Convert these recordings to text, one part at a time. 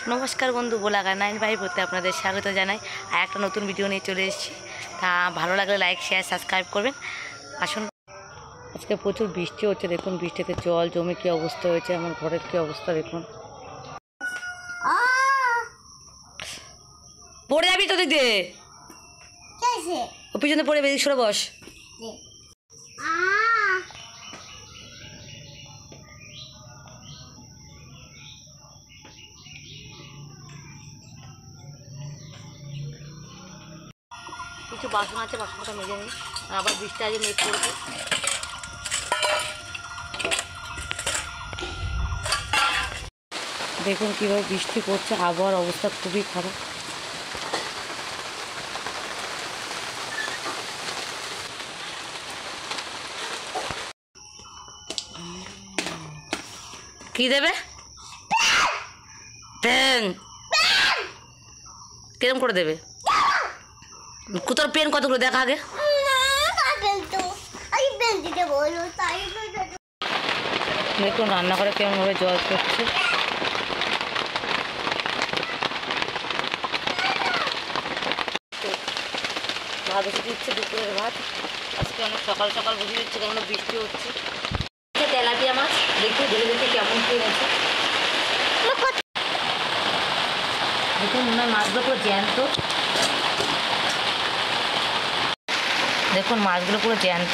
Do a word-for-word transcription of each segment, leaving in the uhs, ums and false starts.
নমস্কার বন্ধু, বোলাগা নাইন ভাই বলতে আপনাদের স্বাগত জানাই। আর একটা নতুন ভিডিও নিয়ে চলে এসেছি। তা ভালো লাগলে লাইক শেয়ার সাবস্ক্রাইব করবেন। আসুন, আজকে প্রচুর বৃষ্টি হচ্ছে। দেখুন বৃষ্টিতে জল জমে কী অবস্থা হয়েছে, আমার ঘরের কী অবস্থা দেখুন। পড়ে যাবি তো দিক দিয়ে, ও পিছনে পড়ে বেরিয়ে সরে বস। কিছু বাসন আছে, বাসনটা মেজে নিই। আর আবার বৃষ্টি আজ মেঘ করবে। দেখুন কীভাবে বৃষ্টি পড়ছে, আবহাওয়ার অবস্থা খুবই খারাপ। কি দেবে? কিরম করে দেবে? তোর পেন কতগুলো দেখা আগে। দেখুন রান্নাঘরে কেমনভাবে জল পড়ছে। ভাত বসে দিচ্ছে, দুপুরের ভাত। আজকে অনেক সকাল সকাল বসে দিচ্ছে, কেমন বৃষ্টি হচ্ছে। তেলাপিয়া মাছ দেখি ধরে দেখে কেমন খেয়ে গেছে। দেখুন মনে হয় মাছগুলো পুরো জ্যান্ত। দেখুন মাছগুলো পুরো জ্যান্ত।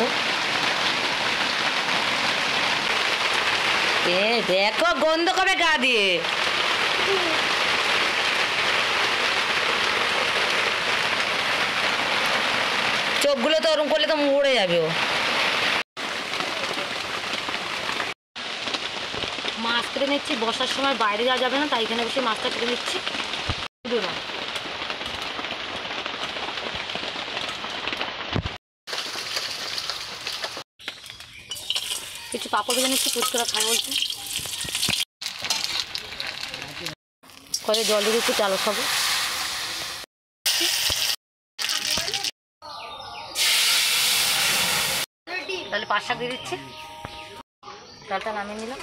এ দেখো গন্ধ কবে গা দিয়ে। চোখগুলো তো ওরকম করলে তো মরে যাবে ও। মাছ কেটে নিচ্ছি, বসার সময় বাইরে যাওয়া যাবে না, তাই এখানে বসে মাছটা কেটে নিচ্ছি। না কিছু পাপড় ভেজে নিচ্ছি, ফুচকাটা খাই বলছে। কয়ে জল দিয়ে দিচ্ছি, চালও খাবো। তাহলে পাঁচ শাক দিয়ে দিচ্ছি, চালটা নামিয়ে নিলাম।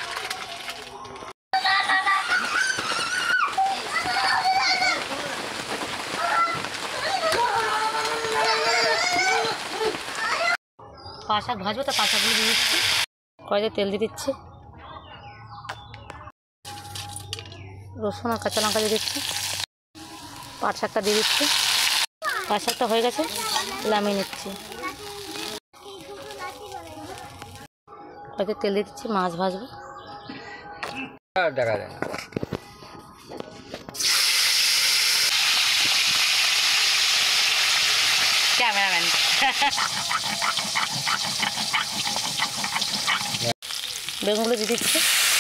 পাঁচ শাক ভাজবো, তা পাঁচ শাকগুলো দিয়ে দিচ্ছি। কড়াইতে তেল দিয়ে দিচ্ছি, রসুন আর কাঁচা লঙ্কা দিয়ে দিচ্ছি। পাঁচ শাকটা দিয়ে দিচ্ছি। পাঁচ শাকটা হয়ে গেছে, নামিয়ে নিচ্ছি। কড়াইতে তেল দিয়ে দিচ্ছি, মাছ ভাজবো। দেখা যায় ক্যামেরাম্যান। বেগুনগুলো দিয়ে দিচ্ছি।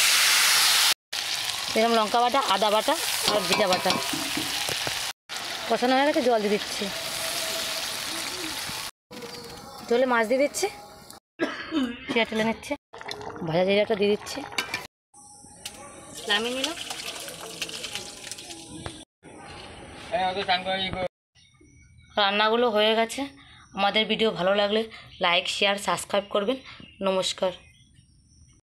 এরকম লঙ্কা বাটা, আদা বাটা আর জিরা বাটা কষানো হয়ে গেছে, জল দিয়ে দিচ্ছি। জলে মাছ দিয়ে দিচ্ছি, জিরা টেলে নিচ্ছে। ভাজা জিরাটা দিয়ে দিচ্ছি, নামিয়ে নিলাম। রান্নাগুলো হয়ে গেছে। আমাদের ভিডিও ভালো লাগলে লাইক শেয়ার সাবস্ক্রাইব করবেন। নমস্কার।